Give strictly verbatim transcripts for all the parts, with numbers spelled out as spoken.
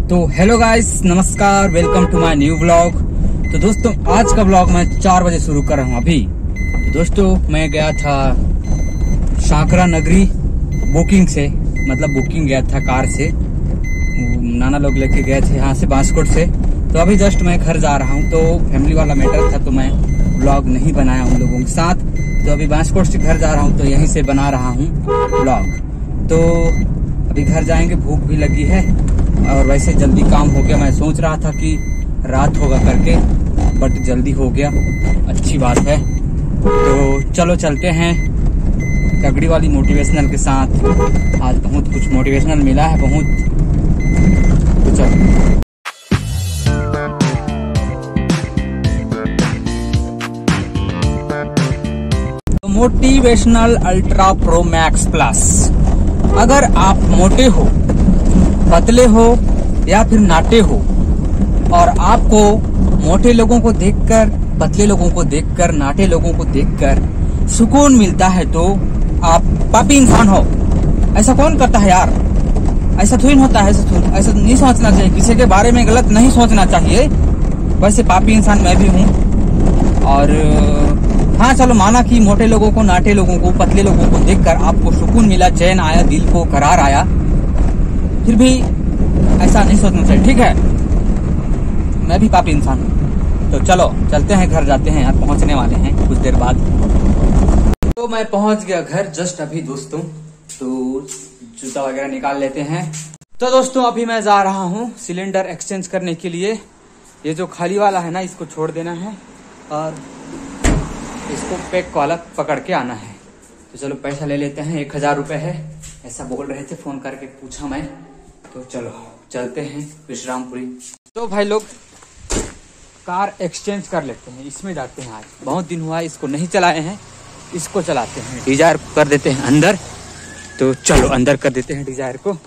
तो hello guys, नमस्कार, welcome to my new vlog. तो दोस्तों आज का व्लॉग मैं चार बजे शुरू कर रहा हूँ अभी। तो दोस्तों मैं गया था शांकरा नगरी बुकिंग से, मतलब बुकिंग गया था कार से, नाना लोग लेके गए थे यहाँ से बांसकोट से। तो अभी जस्ट मैं घर जा रहा हूँ, तो फैमिली वाला मैटर था तो मैं व्लॉग नहीं बनाया उन लोगों के साथ। तो अभी बांसकोट से घर जा रहा हूँ तो यहीं से बना रहा हूँ व्लॉग। तो अभी घर जाएंगे, भूख भी लगी है और वैसे जल्दी काम हो गया। मैं सोच रहा था कि रात होगा करके, बट जल्दी हो गया, अच्छी बात है। तो चलो चलते हैं तगड़ी वाली मोटिवेशनल के साथ। आज बहुत कुछ मोटिवेशनल मिला है, बहुत। तो चलो motivational ultra pro max plus. अगर आप मोटे हो, पतले हो या फिर नाटे हो और आपको मोटे लोगों को देखकर, पतले लोगों को देखकर, नाटे लोगों को देखकर सुकून मिलता है तो आप पापी इंसान हो। ऐसा कौन करता है यार? ऐसा थोड़ी होता है, ऐसा ऐसा नहीं सोचना चाहिए, किसी के बारे में गलत नहीं सोचना चाहिए। वैसे पापी इंसान मैं भी हूँ। और हाँ चलो, माना कि मोटे लोगों को, नाटे लोगों को, पतले लोगों को देखकर आपको सुकून मिला, चैन आया, दिल को करार आया, फिर भी ऐसा नहीं सोचना चाहिए, ठीक है? मैं भी पापी इंसान हूँ। तो चलो चलते हैं, घर जाते हैं यार, पहुंचने वाले हैं कुछ देर बाद। तो मैं पहुंच गया घर जस्ट अभी दोस्तों। तो जूता वगैरह निकाल लेते हैं। तो दोस्तों अभी मैं जा रहा हूँ सिलेंडर एक्सचेंज करने के लिए। ये जो खाली वाला है ना, इसको छोड़ देना है और इसको पैक वाला पकड़ के आना है। तो चलो पैसा ले लेते हैं, एक हजार रुपये है, ऐसा बोल रहे थे, फोन करके पूछा मैं। तो चलो चलते हैं विश्रामपुरी। तो भाई लोग कार एक्सचेंज कर लेते हैं, इसमें जाते हैं। आज बहुत दिन हुआ इसको नहीं चलाए हैं, इसको चलाते हैं। डिजायर कर देते हैं अंदर। तो चलो अंदर कर देते हैं डिजायर को।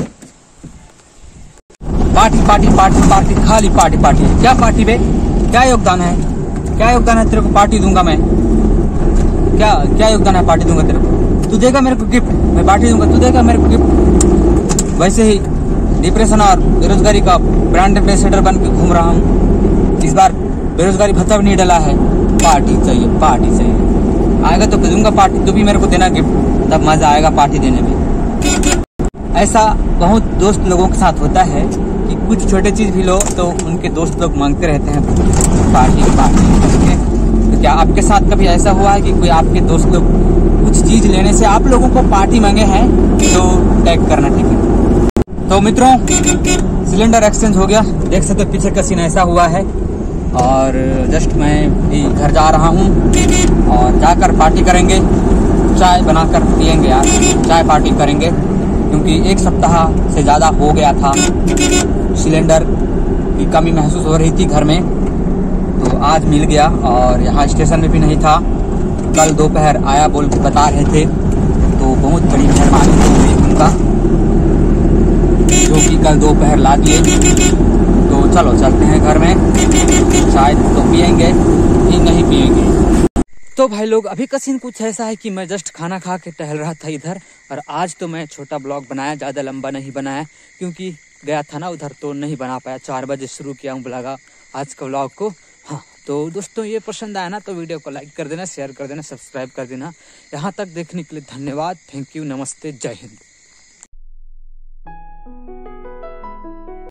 पार्टी पार्टी पार्टी पार्टी, खाली पार्टी पार्टी। क्या पार्टी बे? क्या योगदान है? क्या योगदान है तेरे को? पार्टी दूंगा मैं। क्या क्या योगदान है? पार्टी दूंगा तेरे को। तू देगा मेरे को गिफ्ट, मैं पार्टी दूंगा, तू देगा मेरे को गिफ्ट। वैसे ही डिप्रेशन और बेरोजगारी का ब्रांड एम्बेसडर बन के घूम रहा हूँ। इस बार बेरोजगारी भत्ता भी नहीं डला है। पार्टी चाहिए, पार्टी चाहिए। आएगा तो दूंगा पार्टी, तू भी मेरे को देना गिफ्ट, तब मजा आएगा पार्टी देने में। ऐसा बहुत दोस्त लोगों के साथ होता है कि कुछ छोटे चीज भी लो तो उनके दोस्त लोग मांगते रहते हैं पार्टी पार्टी करके। तो क्या आपके साथ कभी ऐसा हुआ है कि कोई आपके दोस्त लोग कुछ चीज लेने से आप लोगों को पार्टी मांगे हैं? तो टैग करना, ठीक है? तो मित्रों सिलेंडर एक्सचेंज हो गया, देख सकते हो पीछे का सीन ऐसा हुआ है। और जस्ट मैं भी घर जा रहा हूँ और जाकर पार्टी करेंगे, चाय बनाकर पियेंगे यार, चाय पार्टी करेंगे। क्योंकि एक सप्ताह से ज़्यादा हो गया था, सिलेंडर की कमी महसूस हो रही थी घर में। तो आज मिल गया और यहाँ स्टेशन में भी नहीं था। कल दोपहर आया बोल के बता रहे थे, तो बहुत बड़ी मेहरबानी हुई उनका, जो कि कल दोपहर ला दिए। तो चलो चलते हैं घर में, चाय तो पियेंगे ही नहीं पियेंगे। तो भाई लोग अभी का सीन कुछ ऐसा है कि मैं जस्ट खाना खा के टहल रहा था इधर। और आज तो मैं छोटा ब्लॉग बनाया, ज़्यादा लंबा नहीं बनाया क्योंकि गया था ना उधर तो नहीं बना पाया। चार बजे शुरू किया हूँ ब्लॉग आज का ब्लॉग को। हाँ तो दोस्तों ये पसंद आया ना तो वीडियो को लाइक कर देना, शेयर कर देना, सब्सक्राइब कर देना। यहाँ तक देखने के लिए धन्यवाद। थैंक यू, नमस्ते, जय हिंद।